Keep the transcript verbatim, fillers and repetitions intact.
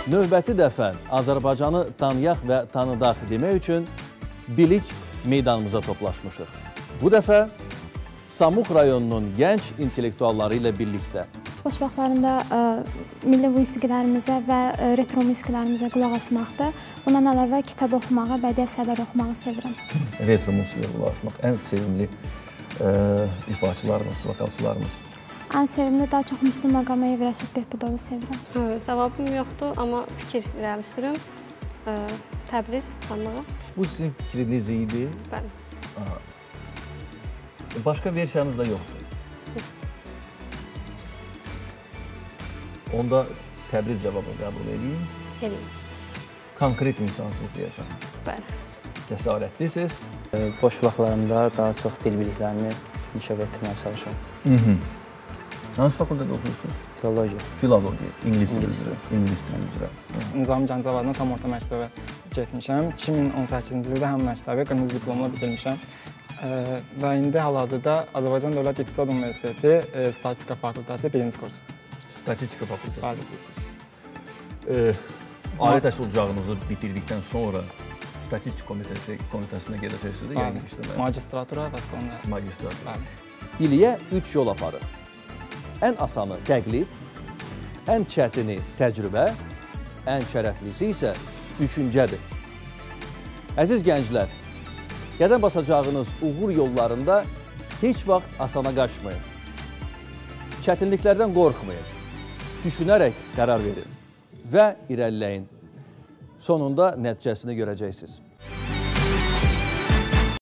Növbəti dəfə Azərbaycanı tanıyaq və tanıdaq demək üçün bilik meydanımıza toplaşmışıq. Bu dəfə Samux rayonunun gənc intellektualları ilə birlikdə. Boş vaxtlarında ə, milli musiqilərimizə və ə, retro musiqilərimizə qulaq asmaqdır. Bundan əlavə kitab oxumağı, bədii əsərlər oxumağı sevirəm. Retro musiqiyə qulaq asmaq ən sevimli ə, ifaçılarımız, vokalçılarımız. Ən sevimli daha çox Müslüm Ağaməyev və Rəşid Behbudovu sevirəm. Evet, cavabım yoxdur, amma fikir irəlişdirirəm. Təbriz xanlığı. Bu sizin fikriniz idi? Bəli. Aha. Başqa versiyanız da yoxdur? Onda Təbriz cavabı qəbul edeyim. Edeyim. Konkret insansız deyəsən. Bəli. Cəsarətlisiz. Boş vaxtlarımda daha çox dil biliklərini inkişaf etdirməyə çalışıram. Hı -hı. Hansı fakültədə oxuyursunuz? Filologiya. Filologiya, ingilis dili üzrə. İngilis dili üzrə. Nizami Gəncəvadına tam orta məktəbə getmişəm. iki min on səkkizinci ildə həm məktəbi qırmızı diplomla bitirmişəm. Və indi hal-hazırda Azərbaycan Dövlət İqtisad Universiteti Statistika Fakültəsi birinci kurs. Statistika Fakültəsində oxuyursunuz. Ali təhsil ocağınızı bitirdikdən sonra Statistik Komitəsi komitəsinə gedəcəksiniz də yəni işləməyə. Magistratura və sonra magistratura. Biliyə üç yol aparır. Ən asanı təqlid, ən çətini təcrübə, ən şərəflisi isə düşüncədir. Əziz gənclər, qədəm basacağınız uğur yollarında heç vaxt asana qaçmayın. Çətinliklərdən qorxmayın. Düşünərək qərar verin və irəliləyin. Sonunda nəticəsini görəcəksiniz.